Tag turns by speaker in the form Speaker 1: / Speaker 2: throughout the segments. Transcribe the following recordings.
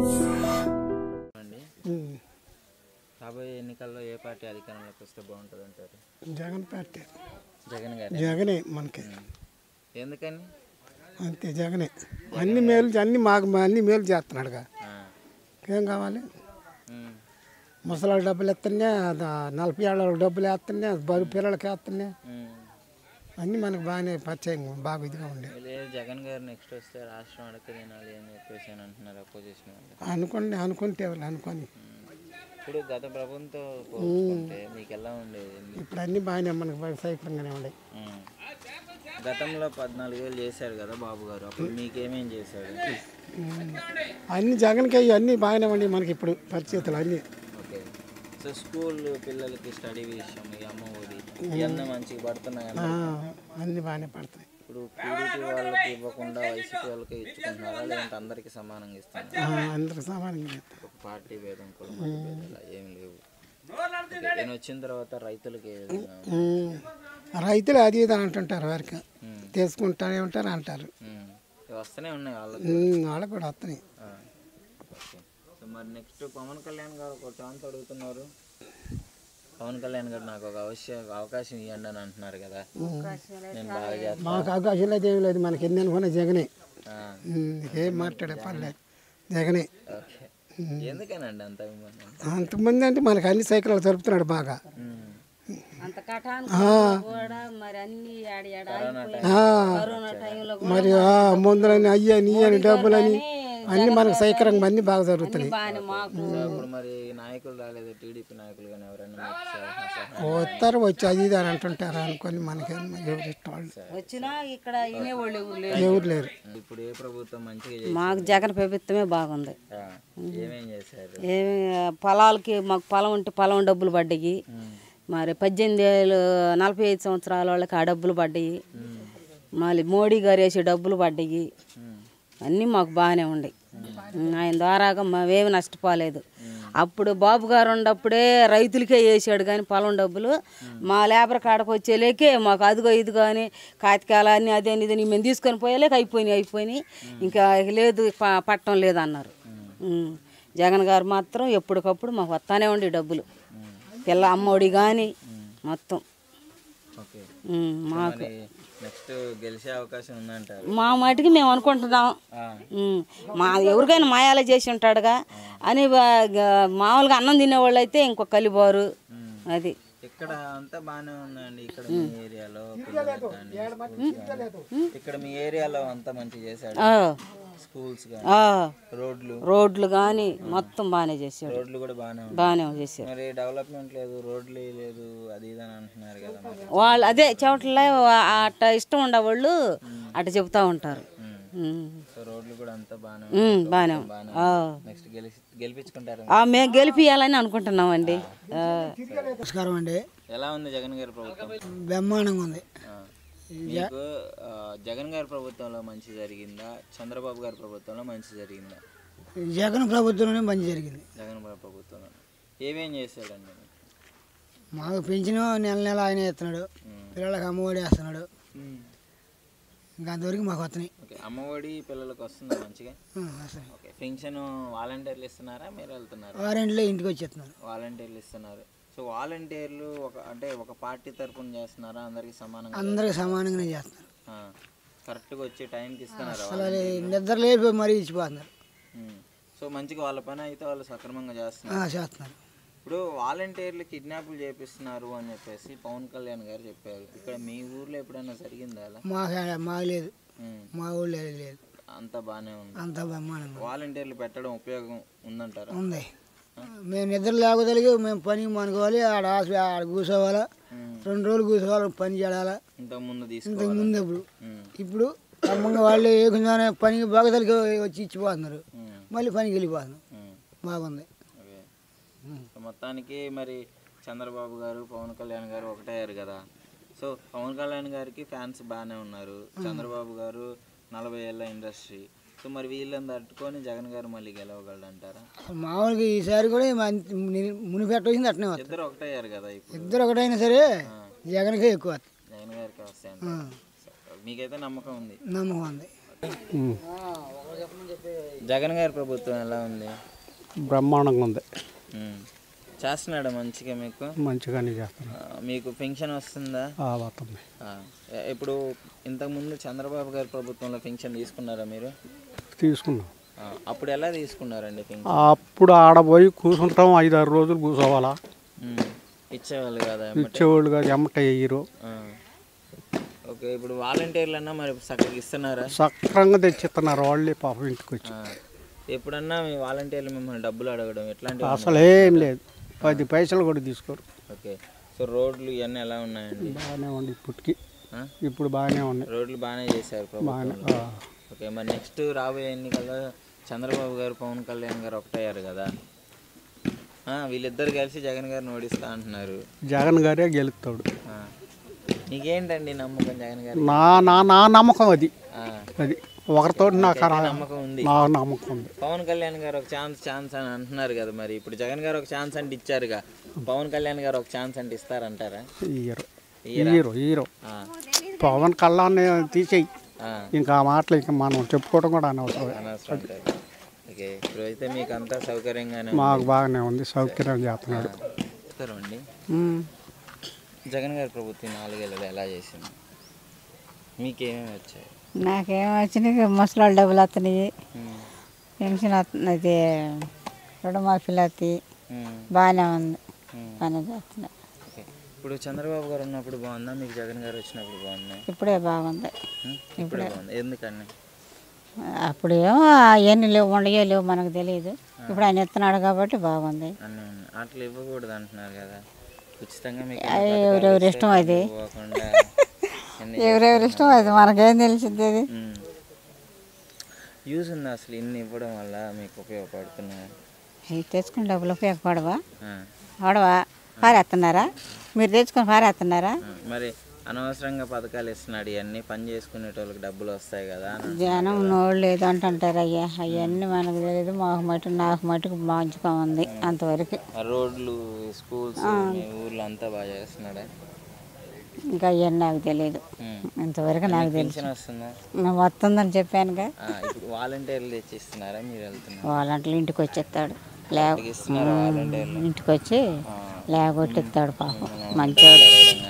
Speaker 1: అండి రాబోయే ఎన్నికల్లో ఏ పార్టీ అధికారంలోకి వస్తే బాగుంటుంది అంటారు?
Speaker 2: జగన్ పార్టీ.
Speaker 1: జగనే
Speaker 2: మనకి.
Speaker 1: ఎందుకని?
Speaker 2: అంతే జగనే. అన్ని మేలు అన్ని మేలు చేస్తున్నాడుగా. ఏం కావాలి? ముసలి డబ్బులు ఎత్తున్నా, 40 ఏళ్ళ డబ్బులు వేస్తున్నా, పిల్లలకి వేస్తున్నా, అన్నీ మనకు బాగానే పరిచయం బాగా ఇదిగా ఉండే.
Speaker 1: జగన్ గారు నెక్స్ట్ వస్తే రాష్ట్రం అడగ తినాలి అని చెప్పేసి అంటున్నారు అపోజిషన్.
Speaker 2: అనుకుంటే వాళ్ళు అనుకొని.
Speaker 1: ఇప్పుడు గత ప్రభుత్వంతో పోల్చుకుంటే మీకు ఎలా ఉండేది?
Speaker 2: ఇప్పుడు అన్నీ బాగానే మనకు సైకరంగానే ఉన్నాయి.
Speaker 1: గతంలో 14 ఏళ్ళు చేశారు కదా బాబు గారు, అప్పుడు మీకేమేం చేశారు?
Speaker 2: అన్ని జగన్కి అన్నీ బాగానే ఉండి మనకి ఇప్పుడు పరిస్థితులు అన్నీ.
Speaker 1: ఓకే. సో స్కూల్ పిల్లలకి స్టడీ విషయం, ఈ అమ్మఒడి ఇవన్నీ మంచిగా పడుతున్నాయి?
Speaker 2: అన్నీ బాగానే పడుతున్నాయి.
Speaker 1: ఇప్పుడు టీడీపీ వాళ్ళకి ఇవ్వకుండా వైసీపీ వాళ్ళకి ఇచ్చుకుంటున్నారా, లేదంటే అందరికి సమానంగా ఇస్తున్నారు?
Speaker 2: అందరికి సమానంగా.
Speaker 1: ఒక పార్టీ భేదం కూడా ఏం లేవు. నేను వచ్చిన తర్వాత రైతులకి ఏ విధంగా?
Speaker 2: రైతులు అది ఇది అంటుంటారు, వారికి తీసుకుంటానే ఉంటారు అంటారు.
Speaker 1: వస్తూనే ఉన్నాయి
Speaker 2: వాళ్ళకు కూడా వస్తున్నాయి.
Speaker 1: సో మరి నెక్స్ట్ పవన్ కళ్యాణ్ గారు ఒక ఛాన్స్ అడుగుతున్నారు. పవన్ కళ్యాణ్ గారు నాకు ఒక అవకాశం ఇవ్వండి అని అంటున్నారు కదా, నేను బాగా చేస్తాను.
Speaker 2: మాకు అవకాశం లేదు, ఏం లేదు. మనకి ఎన్ని అనుకున్నా జగనే. ఏం మాట్లాడే పర్లేదు, జగనే.
Speaker 1: ఎందుకనండి
Speaker 2: అంతమంది అంటే మనకి అన్ని సైకిళ్ళు జరుపుతున్నాడు బాగా. మరి మందులని అయ్యని ఇయ్యని డబ్బులని అన్ని మనకు సైకరంగా అన్ని బాగా జరుగుతున్నాయి. వస్తారు వచ్చి అది ఇది అని అంటుంటారు అనుకొని మనకి ఎవరు ఇష్టం ఎవరు లేరు.
Speaker 1: ఇప్పుడు ఏ ప్రభుత్వం మంచిగా?
Speaker 3: మాకు జగన్ ప్రభుత్వమే బాగుంది. ఏమి పొలాలకి మాకు పొలం ఉంటే పొలం డబ్బులు పడ్డాయి. మరి 18 ఏళ్ళు 45 సంవత్సరాల వాళ్ళకి ఆ డబ్బులు పడ్డాయి. మళ్ళీ మోడీ గారు వేసే డబ్బులు పడ్డాయి. అన్నీ మాకు బాగానే ఉన్నాయి. ఆయన ద్వారాగా మేమేమి నష్టపోలేదు. అప్పుడు బాబు గారు ఉన్నప్పుడే రైతులకే వేసాడు కానీ పొలం డబ్బులు మా లేబర్ కాడకు వచ్చేలేకే మాకు అదిగో ఇది కానీ కాతికాలన్నీ అదే ఇది మేము తీసుకొని పోయేలేక అయిపోయినాయి. ఇంకా లేదు పట్టం లేదన్నారు. జగన్ గారు మాత్రం ఎప్పటికప్పుడు మాకు వస్తానే ఉండే డబ్బులు, పిల్ల అమ్మఒడి కానీ మొత్తం మాకు.
Speaker 1: నెక్స్ట్ గెలిచే అవకాశం ఉందంటారు?
Speaker 3: మా మటుకి మేము అనుకుంటున్నాం. మా ఎవరికైనా మాయాల చేసి ఉంటాడుగా అని. మామూలుగా అన్నం తినేవాళ్ళు అయితే ఇంకొక కలిబారు అది.
Speaker 1: ఇక్కడ అంతా బాగానే ఉందండి. ఇక్కడ మీ ఏరియాలో ఇక్కడ మీ ఏరియాలో అంతా మంచి చేశాడు. స్కూల్స్
Speaker 3: రోడ్లు కానీ మొత్తం బాగానే చేశాడు.
Speaker 1: రోడ్లు కూడా
Speaker 3: బాగానే చేశారు.
Speaker 1: మరి డెవలప్మెంట్ లేదు, రోడ్లు లేదు, అది ఇది అని అంటున్నారు కదా.
Speaker 3: వాళ్ళు అదే చెవట్లే అట్ట ఇష్టం ఉండేవాళ్ళు అట్ట చెబుతా ఉంటారు.
Speaker 1: రోడ్లు కూడా అంతా
Speaker 3: బాగానే
Speaker 1: నెక్స్ట్ గెలిపించుకుంటారు?
Speaker 3: మేము గెలిపియాలని అనుకుంటున్నామండి.
Speaker 2: నమస్కారం అండి.
Speaker 1: ఎలా ఉంది జగన్ గారి ప్రభుత్వం?
Speaker 2: బ్రహ్మాండంగా ఉంది.
Speaker 1: మీకు జగన్ గారి ప్రభుత్వంలో మంచి జరిగిందా, చంద్రబాబు గారి ప్రభుత్వంలో మంచి జరిగిందా?
Speaker 2: జగన్ ప్రభుత్వంలోనే మంచి జరిగింది.
Speaker 1: జగన్ ప్రభుత్వంలో ఏమేం చేశాడండి?
Speaker 2: మాకు పెంచిన నెల ఆయన ఇస్తున్నాడు, పిల్లలకు అమ్మఒడి వేస్తున్నాడు. ఇంకా అంతవరకు మాకు వస్తున్నాయి.
Speaker 1: అమ్మఒడి పిల్లలకు వస్తుందా మంచిగా? పెన్షన్ వాలంటీర్లు ఇస్తున్నారా, మీరు వెళ్తున్నారా?
Speaker 2: వాలంటీర్లు ఇంటికి వచ్చేస్తున్నారు.
Speaker 1: వాలంటీర్లు ఇస్తున్నారు. సో వాలంటీర్లు ఒక పార్టీ తరఫున చేస్తున్నారా, అందరికి సమానంగా?
Speaker 2: అందరికి సమానంగానే చేస్తున్నారు.
Speaker 1: కరెక్ట్గా వచ్చి టైంకి ఇస్తున్నారు.
Speaker 2: అసలు నిద్ర లేపి మరీ ఇచ్చిపోతున్నారు.
Speaker 1: సో మంచిగా వాళ్ళ పని అయితే వాళ్ళు సక్రమంగా చేస్తున్నారు. ఇప్పుడు వాలంటీర్లు కిడ్నాప్లు చేపిస్తున్నారు అని చెప్పేసి పవన్ కళ్యాణ్ గారు చెప్పారు. ఇక్కడ మీ ఊర్లో ఎప్పుడైనా జరిగిందా?
Speaker 2: మాకు లేదు, మా ఊళ్ళో లేదు.
Speaker 1: అంతా బాగానే ఉంది.
Speaker 2: అంతా బ్రహ్మాండంగా.
Speaker 1: వాలంటీర్లు పెట్టడం ఉపయోగం ఉందంటారా?
Speaker 2: ఉంది. మేము నిద్ర లేకపోతే మేము పని మానుకోవాలి, ఆడ కూర్చోవాలా, 2 రోజులు కూర్చోవాలి, పని చేయాలా. ఇంతకుముందు ఇప్పుడు క్రమంగా వాళ్ళు ఏకుండానే పనికి బాగతలకి వచ్చి ఇచ్చిపోతున్నారు, మళ్ళీ పనికి వెళ్ళిపోతున్నారు. బాగుంది.
Speaker 1: మొత్తానికి మరి చంద్రబాబు గారు పవన్ కళ్యాణ్ గారు ఒకటయ్యారు కదా. సో పవన్ కళ్యాణ్ గారికి ఫ్యాన్స్ బాగానే ఉన్నారు, చంద్రబాబు గారు 40 ఏళ్ళ ఇండస్ట్రీ. సో మరి వీళ్ళని తట్టుకొని జగన్ గారు మళ్ళీ గెలవగలడు అంటారా?
Speaker 2: మామూలుగా ఈసారి కూడా మునిపెట్ట వచ్చింది అట్నే.
Speaker 1: ఇద్దరు ఒకటయ్యారు కదా,
Speaker 2: ఇద్దరు ఒకటైనా సరే జగన్కే ఎక్కువ.
Speaker 1: జగన్ గారికి వస్తాయి. మీకైతే నమ్మకం ఉంది?
Speaker 2: నమ్మకం ఉంది.
Speaker 1: జగన్ గారి ప్రభుత్వం ఎలా ఉంది?
Speaker 4: బ్రహ్మాండంగా ఉంది.
Speaker 1: చేస్తున్నాడు మంచిగా, మీకు
Speaker 4: మంచిగానే చేస్తున్నాడు.
Speaker 1: మీకు పెన్షన్ వస్తుందా?
Speaker 4: వస్తుంది.
Speaker 1: ఇప్పుడు ఇంతకుముందు చంద్రబాబు గారి ప్రభుత్వంలో పెన్షన్ తీసుకున్నారా మీరు?
Speaker 4: తీసుకున్నాం.
Speaker 1: అప్పుడు ఎలా తీసుకున్నారండి పెన్షన్?
Speaker 4: అప్పుడు ఆడపోయి కూర్చుంటాం, 5-6 రోజులు కూర్చోవాలా.
Speaker 1: ఇచ్చేవాళ్ళు కదా?
Speaker 4: ఇచ్చేవాళ్ళు కాదు, ఎమ్మట వేయరు.
Speaker 1: ఓకే, ఇప్పుడు వాలంటీర్లు అన్నా మరి చక్కగా ఇస్తున్నారా?
Speaker 4: సక్రంగా తెచ్చిస్తున్నారు వాళ్ళే పాపం ఇంటికి వచ్చి.
Speaker 1: ఎప్పుడన్నా మీ వాలంటీర్లు మిమ్మల్ని డబ్బులు అడగడం ఎట్లాంటివి?
Speaker 4: అసలు ఏం లేదు, 10 పైసలు కూడా తీసుకోరు.
Speaker 1: ఓకే, సో రోడ్లు ఇవన్నీ ఎలా ఉన్నాయండి?
Speaker 4: బాగానే ఉంది ఇప్పటికి. ఇప్పుడు బాగానే ఉన్నాయి,
Speaker 1: రోడ్లు బాగానే చేశారు ప్రభుత్వం. ఓకే, మరి నెక్స్ట్ రాబోయే ఎన్నికల్లో చంద్రబాబు గారు పవన్ కళ్యాణ్ గారు ఒకటయ్యారు కదా, వీళ్ళిద్దరు కలిసి జగన్ గారిని ఓడిస్తా అంటున్నారు.
Speaker 4: జగన్ గారే గెలుస్తాడు.
Speaker 1: నీకేంటండి నమ్మకం జగన్ గారు?
Speaker 4: నా నమ్మకం అది. ఒకరితో నాకు
Speaker 1: నమ్మకం ఉంది.
Speaker 4: నమ్మకం ఉంది.
Speaker 1: పవన్ కళ్యాణ్ గారు ఒక ఛాన్స్ అని అంటున్నారు కదా, మరి ఇప్పుడు జగన్ గారు ఒక ఛాన్స్ అంటే ఇచ్చారుగా, పవన్ కళ్యాణ్ గారు ఒక ఛాన్స్ అంటే ఇస్తారంటారా?
Speaker 4: హీరో పవన్ కళ్యాణ్ తీసేయి, ఇంకా మాటలు ఇంకా మనం చెప్పుకోవడం కూడా అనవసరం.
Speaker 1: ఓకే, ఇప్పుడు అయితే మీకు అంతా సౌకర్యంగానే?
Speaker 4: మాకు బాగానే ఉంది, సౌకర్యం చేస్తున్నాడు.
Speaker 1: అండి, జగన్ గారి ప్రభుత్వం 4 ఏళ్ళలో ఎలా చేసింది? మీకేమేమి వచ్చాయి?
Speaker 5: నాకేమో వచ్చినాయి, ముసలాళ్ళు డబ్బులు వస్తున్నాయి, పెన్షన్ వస్తుంది, రుణమాఫీలు వస్తాయి, బాగానే ఉంది, బాగానే చేస్తున్నాయి.
Speaker 1: ఇప్పుడు చంద్రబాబు గారు ఉన్నప్పుడు బాగుందా, మీకు జగన్ గారు వచ్చినప్పుడు బాగుందా?
Speaker 5: ఇప్పుడే బాగుంది.
Speaker 1: ఇప్పుడే బాగుంది. ఎందుకని?
Speaker 5: అప్పుడేమో అవన్నీ లేవు, ఉండయో లేవు, మనకు తెలియదు. ఇప్పుడు ఆయన ఎత్తున్నాడు కాబట్టి బాగుంది.
Speaker 1: అట్లా ఇవ్వకూడదు అంటున్నారు కదా, ఉచితంగా మీకు
Speaker 5: ఎవరెవరి ఇష్టం అది, ఎవరెవరి ఇష్టం అది, మనకేం తెలిసింది అది.
Speaker 1: యూజ్ ఉంది అసలు ఇన్ని ఇవ్వడం వల్ల మీకు ఉపయోగపడుతున్నాయి?
Speaker 5: తెచ్చుకుని డబ్బులు ఉపయోగపడవా? పడవా? పారేస్తున్నారా? మీరు తెచ్చుకొని పారేస్తున్నారా?
Speaker 1: మరి అనవసరంగా పథకాలు ఇస్తున్నాడు, ఇవన్నీ పని చేసుకునేటోళ్ళకి డబ్బులు వస్తాయి కదా.
Speaker 5: జనం నోళ్ళు లేదు అంటుంటారు, అయ్యా అవన్నీ మనకు తెలియదు. నాకు మటుకు మంచిగా ఉంది అంతవరకు.
Speaker 1: రోడ్లు, స్కూల్స్ మీ ఊర్లో అంతా బాగా చేస్తున్నాడా?
Speaker 5: ఇంకా అవన్నీ నాకు తెలియదు, ఇంతవరకు నాకు తెలుసు.
Speaker 1: వస్తుందా?
Speaker 5: వస్తుందని చెప్పానుగా.
Speaker 1: ఇప్పుడు వాలంటీర్లు తెచ్చిస్తున్నారా, మీరు వెళ్తున్నారు?
Speaker 5: వాలంటీర్లు ఇంటికి వచ్చేస్తాడు, ఇంటికి వచ్చి లేకొట్టిస్తాడు, పాపం మంచివాడు.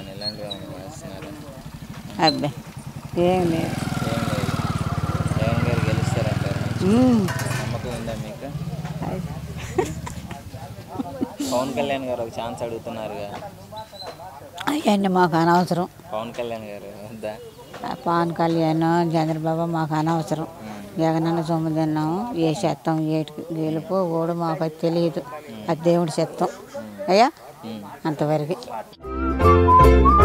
Speaker 5: అబ్బే ఏం లేదు.
Speaker 1: జగన్ గారు గెలుస్తారంటారు, నమ్మకం ఉందా మీకు? పవన్ కళ్యాణ్ గారు ఒక ఛాన్స్ అడుగుతున్నారుగా,
Speaker 5: అవన్నీ మాకు అనవసరం.
Speaker 1: పవన్ కళ్యాణ్ గారు వద్దా?
Speaker 5: పవన్ కళ్యాణ్, చంద్రబాబు మాకు అనవసరం. జగనన్న సొమ్ము తిన్నాము, ఏ చెత్తం ఏటికి గెలుపు కూడా మాకు అది తెలియదు, అది దేవుడి చెత్తం అయ్యా అంతవరకు.